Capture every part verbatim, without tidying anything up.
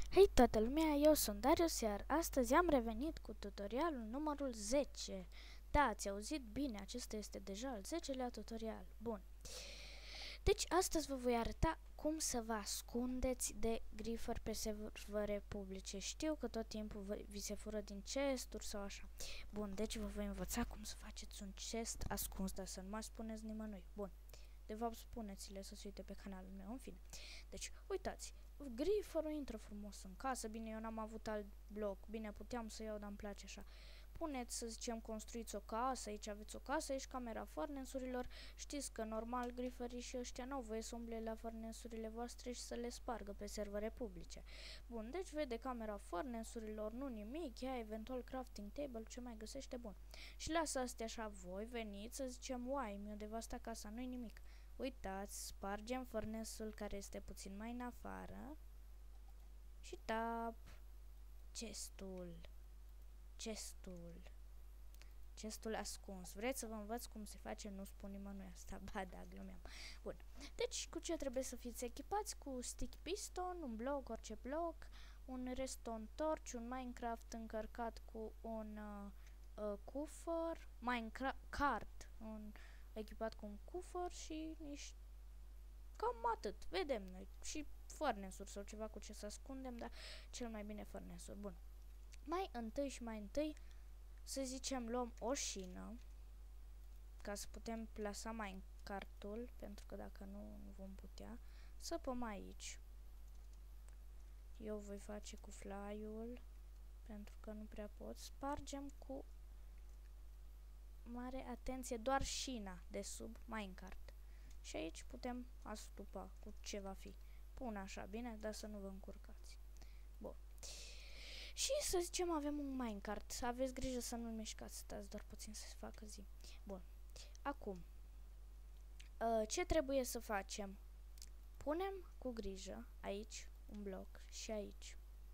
Hei toată lumea, eu sunt Darius, iar astăzi am revenit cu tutorialul numărul zece. Da, ați auzit bine, acesta este deja al zecelea tutorial. Bun. Deci astăzi vă voi arăta cum să vă ascundeți de grifări pe servere publice. Știu că tot timpul vi se fură din chesturi sau așa. Bun, deci vă voi învăța cum să faceți un chest ascuns, dar să nu mai spuneți nimănui. Bun. De fapt, spuneți-le să se uite pe canalul meu, în fine. Deci, uitați, grifărul intră frumos în casă. Bine, eu n-am avut alt bloc. Bine, puteam să iau, dar îmi place așa. Puneți, să zicem, construiți o casă, aici aveți o casă, aici camera furnace-urilor. Știți că, normal, griferii și ăștia n-au voie să umble la furnace-urile voastre și să le spargă pe servere publice. Bun, deci vede camera furnace-urilor, nu nimic, ia eventual crafting table, ce mai găsește, bun. Și lasă astea așa, voi veniți să zicem, uai, mi-o devastat casa, nu-i nimic. Uitați, spargem furnace-ul care este puțin mai în afară și tap chestul, chestul, chestul ascuns. Vreți să vă învăț cum se face? Nu spun nimănui asta, ba da, glumeam. Bun, deci cu ce trebuie să fiți echipați? Cu stick piston, un bloc, orice bloc, un redstone torch, un Minecraft încărcat cu un uh, uh, cufăr, Minecraft, un echipat cu un cufăr și niște... Cam atât. Vedem noi. Și furnace-uri sau ceva cu ce să ascundem, dar cel mai bine furnace-uri. Bun. Mai întâi și mai întâi, să zicem, luăm o șină ca să putem plasa minecartul, pentru că dacă nu, nu vom putea. Săpăm aici. Eu voi face cu fly-ul, pentru că nu prea pot. Spargem cu mare atenție doar șina de sub minecart. Și aici putem astupa cu ce va fi. Pun așa, bine, dar să nu vă încurcați. Bun. Și să zicem avem un minecart. Aveți grijă să nu-l mișcați, stați doar puțin să se facă zi. Bun. Acum, ce trebuie să facem? Punem cu grijă aici un bloc și aici.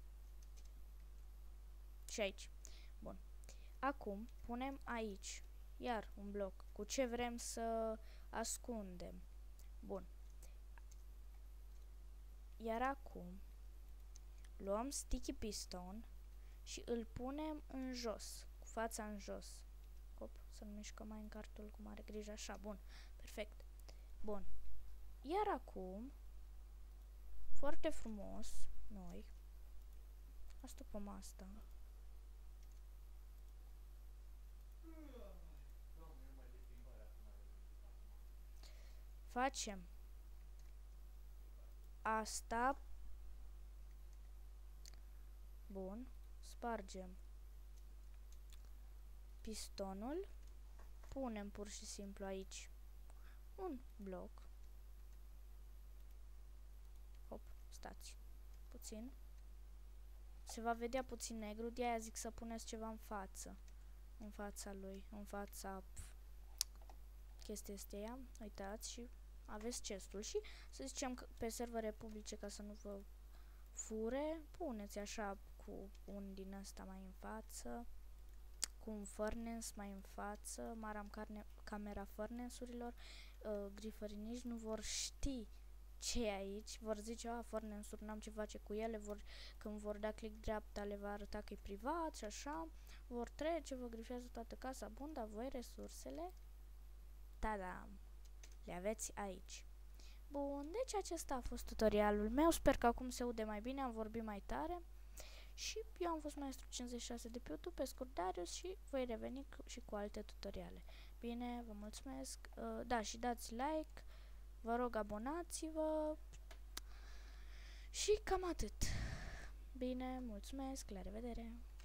Și aici. Bun. Acum, punem aici iar un bloc cu ce vrem să ascundem. Bun. Iar acum luăm sticky piston și îl punem în jos, cu fața în jos. Op, să nu mișcăm minecartul cu mare grijă, așa, bun, perfect. Bun. Iar acum, foarte frumos, noi astupăm asta. Facem asta. Bun. Spargem pistonul. Punem pur și simplu aici un bloc. Hop, stați puțin. Se va vedea puțin negru, de aia zic să puneți ceva în față. În fața lui, în fața chestia este ea. Uitați și aveți chestul și să zicem că pe servere publice, ca să nu vă fure, puneți așa cu un din ăsta mai în față, cu un furnace mai în față, maram carne, camera furnace-urilor. Uh, griferii nici nu vor ști ce e aici, vor zice, a, furnace-uri, n-am ce face cu ele, vor, când vor da click dreapta le va arăta că e privat și așa, vor trece, vă grifează toată casa, bun, dar voi resursele, tada, le aveți aici. Bun, deci acesta a fost tutorialul meu, sper că acum se aude mai bine, am vorbit mai tare și eu am fost Maestru cincizeci și șase de pe YouTube, pe scurt Darius, și voi reveni și cu alte tutoriale. Bine, vă mulțumesc, uh, da, și dați like, vă rog abonați-vă și cam atât. Bine, mulțumesc, la revedere!